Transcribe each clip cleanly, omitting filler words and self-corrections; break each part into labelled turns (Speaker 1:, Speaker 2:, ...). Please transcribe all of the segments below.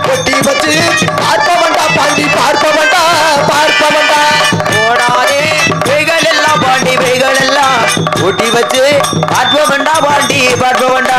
Speaker 1: ஒட்டி வச்சு பார்ப்பவண்டா பாண்டி பார்ப்பவண்டா பார்ப்பவண்டா
Speaker 2: ஓடாதே பேய்கள் எல்லாம் பாண்டி பேய்கள் எல்லாம் ஒட்டி வச்சு பார்ப்பவண்டா பாண்டி பார்ப்பவண்டா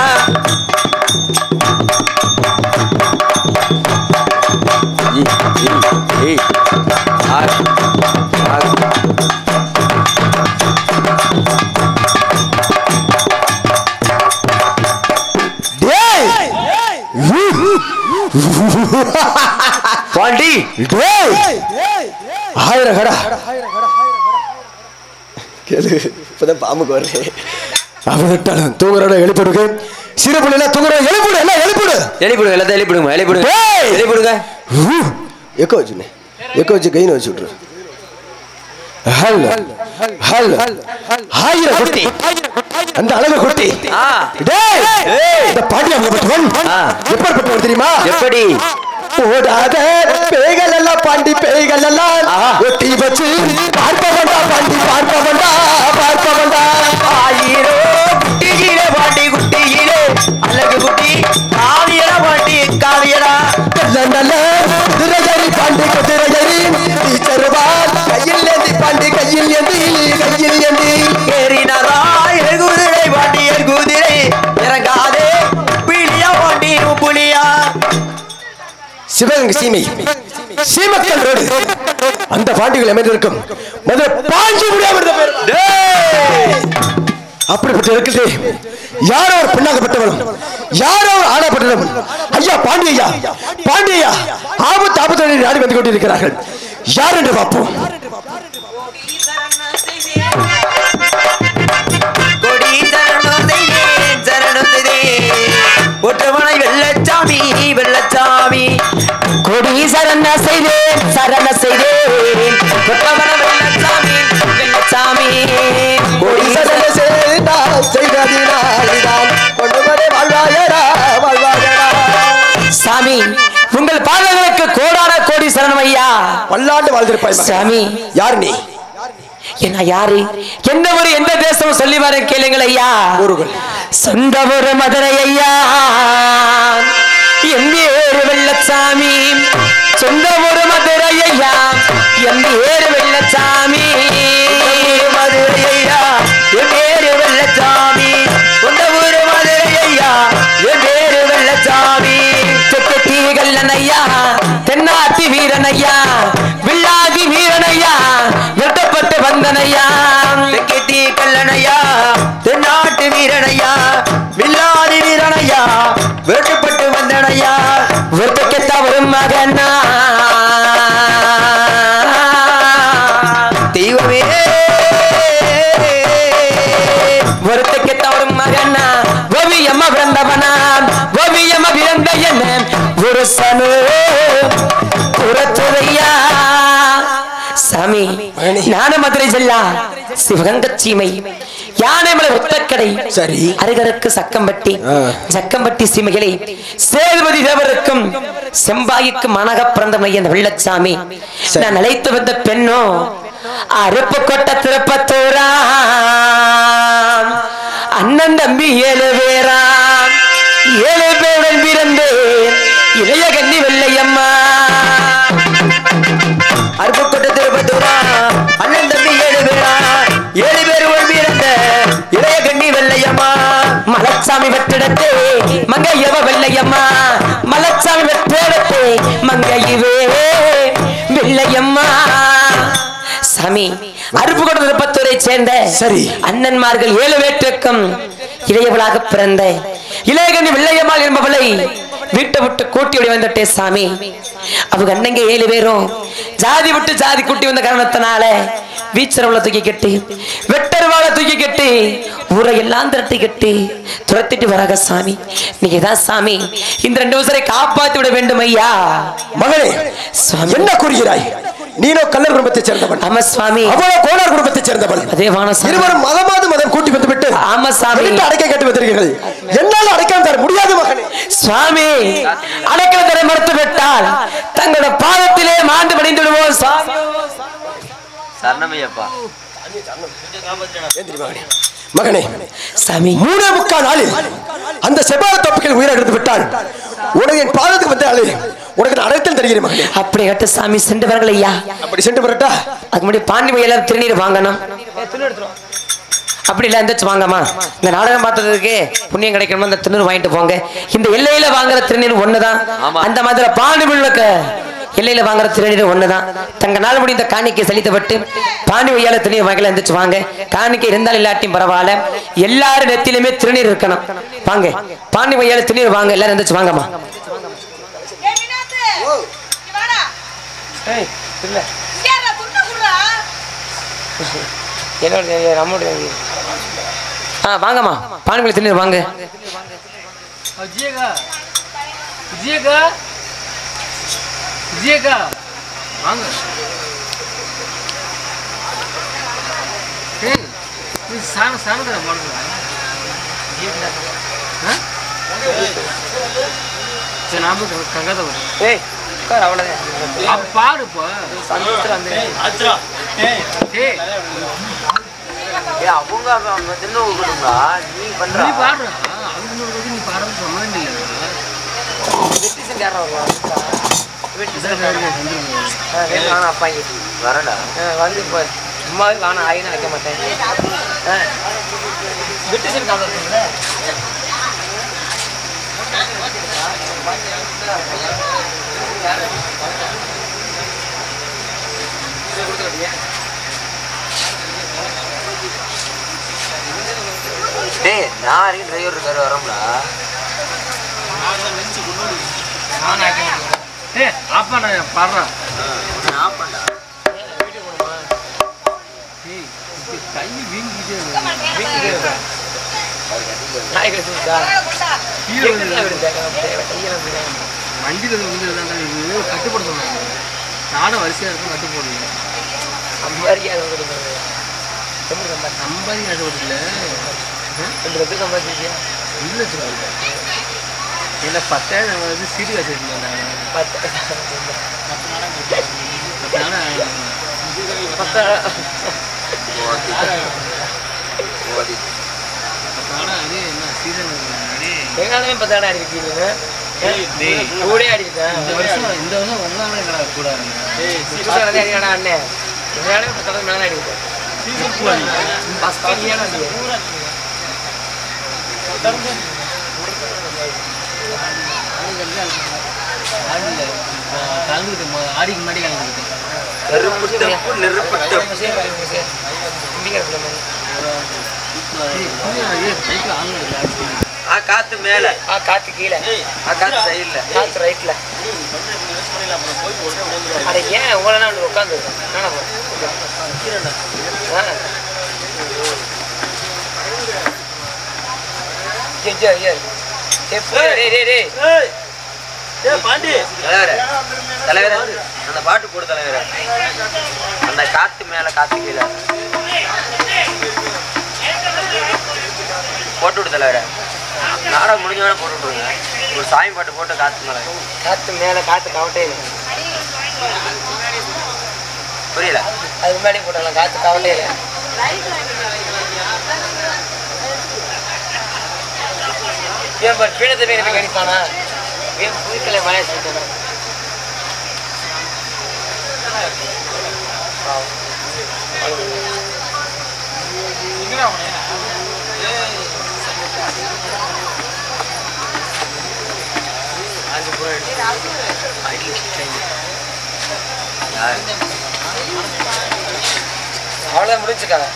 Speaker 2: பாண்டி
Speaker 1: ஆயிரம் கடா கேளு இப்பதான் பாம்புக்கு வர்றேன் அவன் தூங்குறோட எழுப்பிடுங்க சிறு பிள்ளைல தூங்குற எழுப்பிடு எல்லாம் எழுப்பிடு
Speaker 2: எழுப்பிடுங்க எல்லாத்தையும் எழுப்பிடுங்க எழுப்பிடுங்க எழுப்பிடுங்க
Speaker 1: எக்கோ வச்சுனே எக்கோ வச்சு கைன்னு வச்சு விட்ரு ஆயிரம் குட்டி அந்த அளவு குட்டி இந்த பாட்டி எப்படிப்பட்டவன் தெரியுமா
Speaker 2: எப்படி
Speaker 1: ஓடாத பேய்கள் எல்லாம் பாண்டி பேய்கள் எல்லாம் ஒட்டி வச்சு பார்ப்பவண்டா பாண்டி பார்ப்பவண்டா பார்ப்பவண்டா
Speaker 2: ஆயிரோ குட்டியிலே பாண்டி குட்டியிலே அழகு குட்டி காவியடா பாண்டி காவியடா
Speaker 1: நல்ல குதிரையறி பாண்டி குதிரையறி டீச்சர்வால் கையில் ஏந்தி பாண்டி கையில் ஏந்தி கையில் ஏந்தி
Speaker 2: ஏறினரா குதிரை பாண்டி குதிரை இறங்காதே புலியா பாண்டி புலியா
Speaker 1: சிவகங்கை சீமை சீமக்கல் ரோடு அந்த பாண்டிகள் அமைந்திருக்கும் முதல்ல பாண்டி முடியாமல் அப்படிப்பட்ட இருக்குது யாரோ ஒரு பெண்ணாகப்பட்டவனும் யாரோ ஒரு ஆணப்பட்டவனும் ஐயா பாண்டியா பாண்டியா ஆபத்து ஆபத்து நாடி வந்து கொண்டிருக்கிறார்கள் யார் என்று பார்ப்போம்
Speaker 2: ஒற்றவனை வெள்ளச்சாமி வெள்ளச்சாமி
Speaker 3: கொடி சரண செய்தேன் சரண செய்தேன்
Speaker 2: ஒற்றவனை வெள்ளச்சாமி வெள்ளச்சாமி
Speaker 1: கொடி சரண செய்ததினால் கொண்டு வரை வாழ்வாயடா வாழ்வாயடா
Speaker 3: சாமி உங்கள் பாதங்களுக்கு கோடான கோடி சரணம் ஐயா
Speaker 1: பல்லாண்டு வாழ்ந்திருப்பாய்
Speaker 3: சாமி
Speaker 1: யார் நீ
Speaker 3: என்ன யாரு என்ன ஒரு எந்த தேசம் சொல்லி வர கேளுங்கள் ஐயா
Speaker 1: ஊர்கள்
Speaker 3: சொந்த ஒரு மதுரை ஐயா என் பேரு வெள்ளச்சாமி சொந்த ஒரு மதுரை ஐயா என் பேரு வெள்ளச்சாமி
Speaker 2: மதுரை ஐயா என் பேரு வெள்ளச்சாமி சொந்த ஊரு மதுரை ஐயா என் பேரு வெள்ளச்சாமி
Speaker 3: சொக்கட்டி கல்லன் ஐயா தென்னாட்டி வீரன் ஐயா வில்லாதி வீரன் ஐயா வெட்டப்பட்டு வந்தன் ஐயா
Speaker 2: தெக்கட்டி கல்லனையா தென்னாட்டு வீரனையா வில்லாதி வீரனையா வெட்டப்பட்டு வந்தனையா
Speaker 3: ஒருத்தக்கு தவறும் மகனா
Speaker 2: தெய்வமே
Speaker 3: ஒருத்தக்கு தவறும் மகனா ஓவியம்மா பிறந்தவனா ஓவியம்மா பிறந்த என்ன புருஷனு புறத்துறையா சாமி ஞான மதுரை ஜில்லா சிவகங்கை சீமை யானைமலை ஒத்தக்கடை
Speaker 1: சரி
Speaker 3: அருகருக்கு சக்கம்பட்டி சக்கம்பட்டி சீமைகளை சேதுபதி தேவருக்கும் செம்பாய்க்கு மனக பிறந்த மையன் வெள்ளச்சாமி நான் அழைத்து வந்த பெண்ணோ அருப்பு கொட்ட திருப்பத்தூரா அண்ணன் தம்பி 7 பேரா 7 பேருடன் பிறந்தேன் இளைய கன்னி வெள்ளையம்மா
Speaker 2: அருப்புக்கோட்டை திருப்பத்தூரா அண்ணன் தம்பி 7 பேரா 7 பேர் ஒரு பிறந்த இளைய கண்ணி வெள்ளையம்மா
Speaker 3: மலச்சாமி வெற்றிடத்தே மங்கையவ வெள்ளையம்மா மலச்சாமி வெற்றிடத்தே மங்கையவே வெள்ளையம்மா சாமி அருப்புக்கோட்டை திருப்பத்தூரை சேர்ந்த
Speaker 1: சரி
Speaker 3: அண்ணன்மார்கள் 7 பேற்றுக்கும் இளையவளாக பிறந்த இளையகண்ணி வெள்ளையம்மாள் என்பவளை வீட்டை விட்டு கூட்டி வந்துட்டே சாமி அவங்க அண்ணங்க 7 பேரும் ஜாதி விட்டு ஜாதி கூட்டி வந்த காரணத்தினால வீச்சரவளை தூக்கி கட்டி வெட்டருவாளை தூக்கி கட்டி ஊரை எல்லாம் திரட்டி கட்டி துரத்திட்டு வராங்க சாமி நீங்க தான் சாமி இந்த 2 உசரை காப்பாற்றி விட வேண்டும் ஐயா
Speaker 1: மகனே என்ன கூறுகிறாய் நீனோ கல்லர் குடும்பத்தை சேர்ந்தவன்
Speaker 3: ஆமா சுவாமி
Speaker 1: அவளோ கோனார் குடும்பத்தை சேர்ந்தவன்
Speaker 3: அதே வானசாமி
Speaker 1: இருவரும் மதம் கூட்டி வந்து விட்டு
Speaker 3: ஆமா சாமி
Speaker 1: அடைக்க கட்டி வந்திருக்கிறீர்கள் என்னால அடைக்காம தர முடியாது மகனே
Speaker 3: சுவாமி அடைக்கல தர மறுத்து விட்டால் தங்களோட பாதத்திலே மாண்டு பணிந்து விடுவோம்
Speaker 2: சரணமையப்பா
Speaker 1: மகனே
Speaker 3: சாமி
Speaker 1: 3.25 நாளில் அந்த செவ்வாய் தொப்புகள் உயிரிழந்து விட்டால் உனக்கு என் பாதத்துக்கு வந்தாலே உனக்கு அடைத்தல் தெரியும் மகனே.
Speaker 3: அப்படி கட்டு சாமி சென்று வரங்கள் ஐயா.
Speaker 1: அப்படி சென்று வரட்டா?
Speaker 3: அதுக்கு முன்னாடி பாண்டி எல்லாரும் திருநீர் வாங்கணும். அப்படி இல்ல எந்திரிச்சு வாங்கம்மா. இந்த நாடகம் பார்த்ததுக்கு புண்ணியம் கிடைக்கணுமா இந்த திருநீர் வாங்கிட்டு போங்க. இந்த எல்லையில வாங்குற திருநீர் ஒண்ணுதான். அந்த மாதிரி பாண்டிமுள்ளுக்க எல்லையில வாங்குற திருநீர் ஒண்ணுதான். தங்க நாள் முடிந்த காணிக்கை செலுத்தப்பட்டு பாண்டி வையால திருநீர் வாங்கல எந்திரிச்சு வாங்க. காணிக்கை இருந்தாலும் இல்லாட்டியும் பரவாயில்ல, எல்லாரும் நெத்திலுமே திருநீர் இருக்கணும். வாங்க பாண்டி வையால திருநீர் வாங்க, எல்லாரும் எந்திரிச்சு வாங்கம்மா. வாங்கம்மா பாண்டிமலை திருநீர் வாங்க.
Speaker 2: நான் டிரைவர் இருக்காரு வரோம்டா.
Speaker 4: கட்டுப்படுத்த நானும் வரிசையா இருக்கும் கட்டு போடுங்க. இல்ல 10,000 சீட்டு வச்சிருக்கீங்க.
Speaker 3: எங்காலுமே 10,000 அடிக்கிறீங்க. கூட அடிக்கிறேன் இந்த வருஷம் உங்களால கூட அண்ணே எங்களாலே 10,000 மேலே அடிக்கிறேன்.
Speaker 4: ஆடிக்கு முன்னாடி
Speaker 2: காத்து மேல
Speaker 3: காத்து கீழே
Speaker 2: காத்து சைடுல
Speaker 3: காத்து ரைட்ல. அட ஏன் உங்களா உட்காந்து
Speaker 2: தலைவரே அந்த பாட்டு போடு தலைவரே. அந்த காத்து மேல காத்து கீழே போட்டு விடு தலைவரே. நாடகம் முடிஞ்சோட போட்டு விட்டுருங்க. ஒரு சாமி பாட்டு போட்டு காத்து மேல
Speaker 3: காத்து காவட்டே
Speaker 2: புரியல.
Speaker 3: அது முன்னாடி போட்டாலாம் காத்து காவட்டே இல்லை. பீடத்தை பேர் எனக்கு அடிப்பானா புதுக்கலை மலையை சொல்லிட்டேன். அவ்வளோதான் முடிச்சுக்காங்க.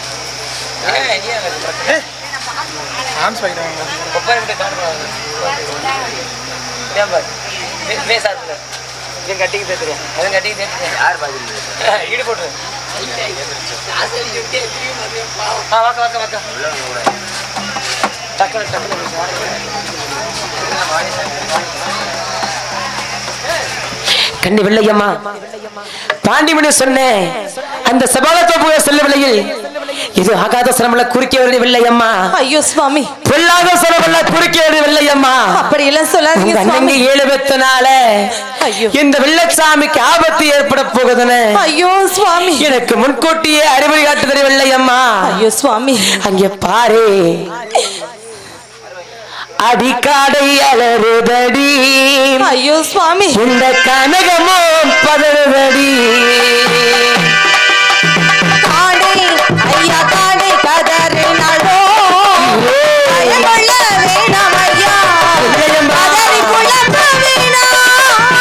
Speaker 3: கட்டிக்கு தேத்துறேன் அதான் கட்டிக்கு தேத்துறேன். யார் பாதி ஈடு போட்டுருவேன். வாக்க வாக்க வாக்க டக்கு டக்கு கண்ணி வெள்ளையம்மா பாண்டிமணி சொன்னேன். அந்த சபாலத்தோப்பு செல்லவில்லையில் இது ஆகாத சிரமல குறுக்கே வருது வெள்ளையம்மா.
Speaker 5: ஐயோ சுவாமி,
Speaker 3: பொல்லாத சிரமல குறுக்கே வருது வெள்ளையம்மா.
Speaker 5: அப்படி எல்லாம் சொல்லாதீங்க சுவாமி.
Speaker 3: 7 பெத்தனால இந்த வெள்ளச்சாமிக்கு ஆபத்து ஏற்பட போகுதுன்னு
Speaker 5: ஐயோ சுவாமி
Speaker 3: எனக்கு முன்கூட்டியே அறிவுரை காட்டுதல் வெள்ளையம்மா.
Speaker 5: ஐயோ சுவாமி,
Speaker 3: அங்கே பாரு அடிக்காடை அலறுதடி
Speaker 5: ஐயோ சுவாமி
Speaker 3: இந்த கனகமும் பதறுதடி
Speaker 5: காடை ஐயா காடை கதறினாளோ பயமுள்ள வேணாம் ஐயா கதறி குழப்ப வேணாம்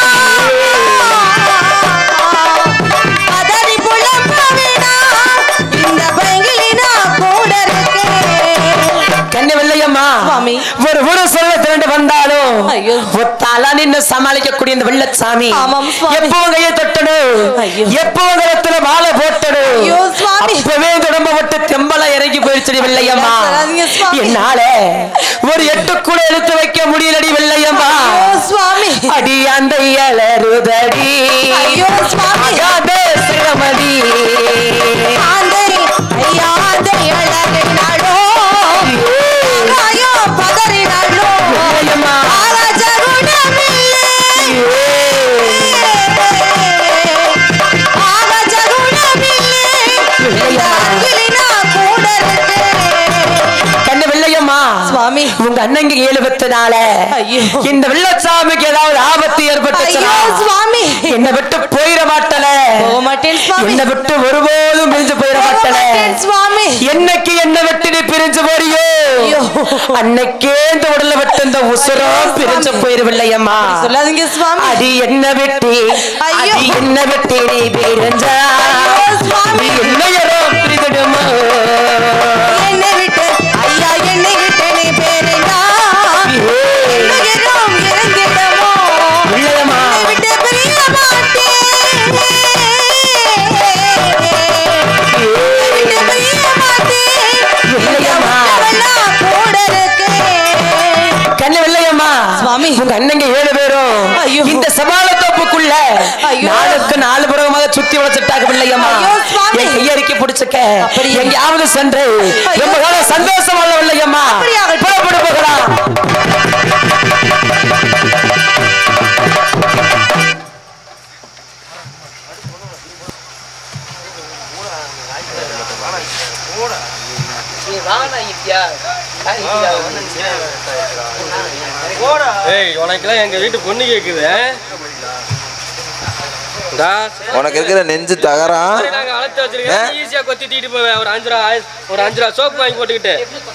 Speaker 5: கதறி குழப்ப வேணாம் இந்த பைங்கிலினா கூட இருக்கேன்
Speaker 3: கண்ணு வெள்ளையம்மா
Speaker 5: சுவாமி.
Speaker 3: ஒரு சொல்ல திரண்டு வந்தாலும்
Speaker 5: ஐயோ.
Speaker 3: ஒத்தாலா நின்னு சமாளிக்கக்கூடிய இந்த வெள்ளச்சாமி
Speaker 5: ஆமாம் சுவாமி.
Speaker 3: எப்போ கையை தொட்டடு
Speaker 5: ஐயோ.
Speaker 3: எப்போ கரத்துல மாலை போட்டடு
Speaker 5: ஐயோ சுவாமி.
Speaker 3: அப்பவே உடம்ப விட்டு தெம்பலா இறங்கி போயிடுச்சு வெள்ளையம்மா
Speaker 5: சொல்லாதீங்க சுவாமி.
Speaker 3: என்னால ஒரு எட்டு கூட எடுத்து வைக்க முடியலடி வெள்ளையம்மா
Speaker 5: ஐயோ சுவாமி
Speaker 3: அடி அந்த அலறுதடி
Speaker 5: ஐயோ சுவாமி.
Speaker 3: அகாதே சிரமடி
Speaker 5: ஆந்தை ஐயா ஆந்தை அழறினாளோ ஐயோ பதறினாளோ
Speaker 3: வெள்ளையம்மா
Speaker 5: ஆராஜகுணமில்லை ஆராஜகுணமில்லை இந்த அன்பிலினா கூட இருக்கேன்
Speaker 3: கண்ணு வெள்ளையம்மா
Speaker 5: சுவாமி.
Speaker 3: உங்க அண்ணங்க 7
Speaker 5: ஐயோ.
Speaker 3: இந்த வெள்ளச்சாமிக்கு ஏதாவது ஆபத்து ஏற்பட்டுச்சுன்னா
Speaker 5: ஐயோ சுவாமி
Speaker 3: என்னை விட்டு போயிட மாட்டல
Speaker 5: போக மாட்டேன் சுவாமி
Speaker 3: என்னை விட்டு ஒருபோதும் பிரிஞ்சு போயிட
Speaker 5: போக
Speaker 3: மாட்டல
Speaker 5: மாட்டேன் சுவாமி
Speaker 3: என்னைக்கு என்னை விட்டு நீ பிரிஞ்சு போறியோ
Speaker 5: ஐயோ.
Speaker 3: அன்னைக்கே இந்த உடலை விட்டு இந்த உசுரம் பிரிஞ்சு போயிருவில்லையம்மா
Speaker 5: சொல்லாதீங்க சுவாமி
Speaker 3: அடி என்ன விட்டு
Speaker 5: ஐயோ.
Speaker 3: அடி என்ன விட்டு நீ பிரிஞ்சா
Speaker 5: ஐயோ சுவாமி.
Speaker 3: என்னையரோ பிரிந்துடுமோ
Speaker 5: என்னை விட்டு ஐயா என்னை விட்டு நீ பேருந்தா என்னுயிரும் இறந்திடமோ
Speaker 3: இல்லையம்மா
Speaker 5: என்னை விட்டு பிரிய மாட்டேன் என்னை விட்டு பிரிய மாட்டேன்
Speaker 3: இல்லையம்மா.
Speaker 5: உறவெல்லாம் கூட இருக்கேன்
Speaker 3: கண்ணு வெள்ளையம்மா
Speaker 5: சுவாமி.
Speaker 3: உங்க அண்ணங்க 7 பேரும்
Speaker 5: ஐயோ.
Speaker 3: இந்த சமாள தோப்புக்குள்ள
Speaker 5: ஐயோ.
Speaker 3: நாளுக்கு 4 புறமாக சுத்தி வளச்சிட்டாங்க வெள்ளையம்மா
Speaker 5: ஐயோ, சுவாமி.
Speaker 3: என் கையறிக்கை பிடிச்சுக்க
Speaker 5: அப்படி.
Speaker 3: எங்கேயாவது சென்று
Speaker 5: ஐயோ.
Speaker 3: ரொம்ப காலம் சந்தோஷம் அல்ல வெள்ளையம்மா
Speaker 5: அப்படியாகட்டும்.
Speaker 3: புறப்பட்டு போகலாம்
Speaker 4: ஏய் உனக்கெல்லாம் எங்க வீட்டு பொண்ணு கேக்குது
Speaker 6: உனக்கு இருக்கிற நெஞ்சு தகரம்
Speaker 4: நாங்க வளர்த்து வச்சிருக்கேன் ஈஸியா கொத்தி தீட்டு போவேன் ஒரு 5 ரூபா சோப்பு வாங்கி போட்டுக்கிட்டு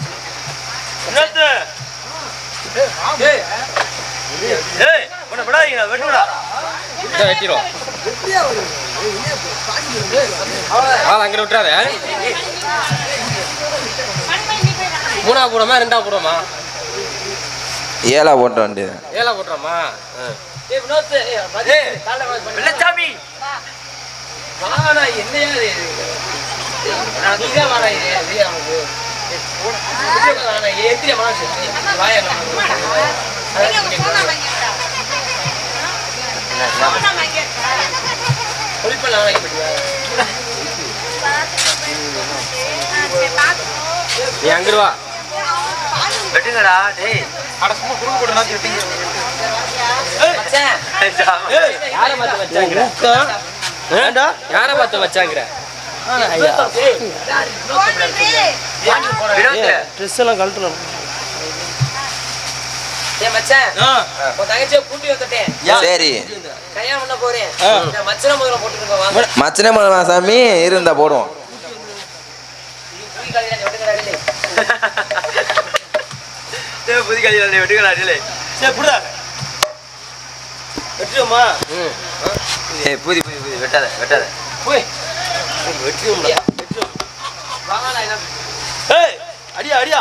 Speaker 4: வெட்டிடும் அங்கிட்ட விட்டுறாத 3ஆ போடுமா 2ஆ போடுமா
Speaker 6: 7 போட்ட வேண்டியது
Speaker 4: 7ஆ போட்டுறோமா நீ அங்கிருவா
Speaker 2: வெட்டுங்கடா டேய்
Speaker 4: யாரை பார்த்து வச்சாங்கிற யாரை பார்த்து வச்சாங்கிற ட்ரெஸ் எல்லாம் கழட்டணும்
Speaker 6: சரி
Speaker 3: போட்டுருக்கோம்
Speaker 6: மச்சனே மூலமா சாமி இருந்தா போடுவோம்
Speaker 2: புதி கல்யாணம் வெட்டுங்கடா டேய் சரி புடா வெட்டுமா ஏய் புதி வெட்டாத
Speaker 4: போய்
Speaker 2: வெட்டும்டா ஏய் அடியா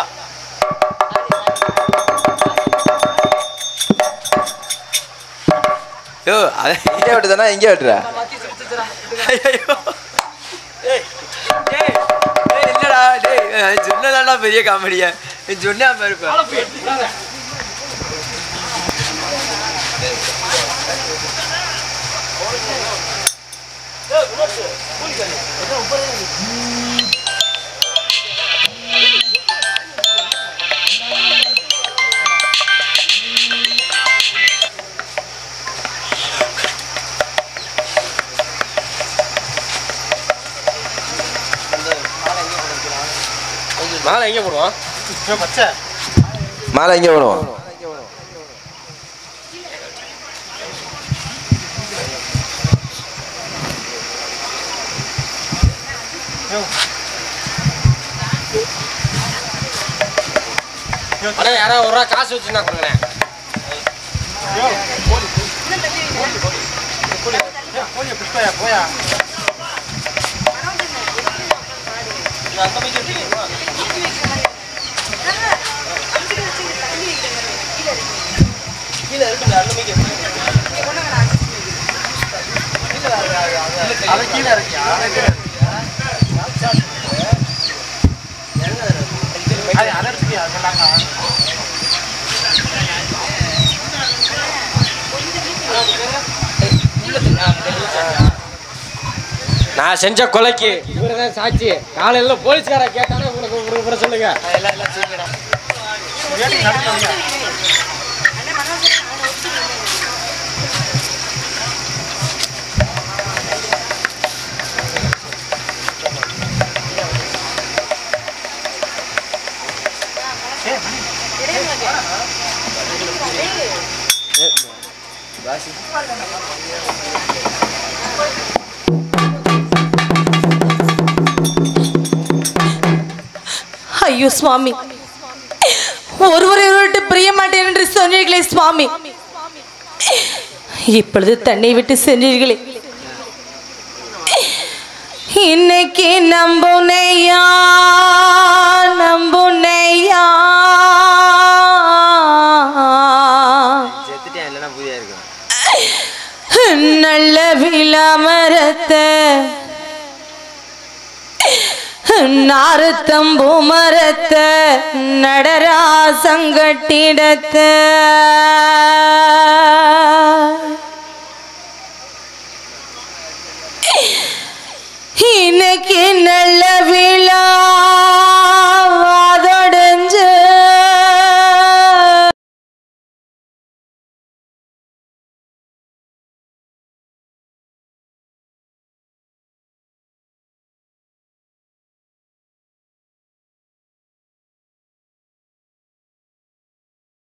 Speaker 2: யோ அத
Speaker 6: இங்கே வெட்டுதானா இங்கே வெட்டுற
Speaker 2: ஐயோ ஏய் டேய் இல்லடா டேய் சொன்னதாடா பெரிய காமெடியா நீ சொன்னா பாருப்பா
Speaker 4: மாலை எங்க போடுவோம்
Speaker 6: மாலை இங்கே போடுவோம்.
Speaker 4: யாராவது ஒரு ரூபா காசு வச்சுன்னா கொடுங்களேன். போயா கீழே இருக்குல்ல அந்த மீக்கு அது கீழே இருக்கியா நான் செஞ்ச கொலைக்கு இவர்தான் சாட்சி. காலையில போலீஸ்கார கேட்டானே உங்களுக்கு சொல்லுங்க.
Speaker 5: ஐயோ சுவாமி, ஒருவரை விட்டு பிரிய மாட்டேன் என்று சொன்னீர்களே சுவாமி, இப்பொழுது தன்னை விட்டு சென்றீர்களே. இன்னைக்கு நம்புனையா நம்புனையா நல்ல விளாமரத்தை நாரத்தம்பூ மரத்தை நடராசங்கட்டிடத்தை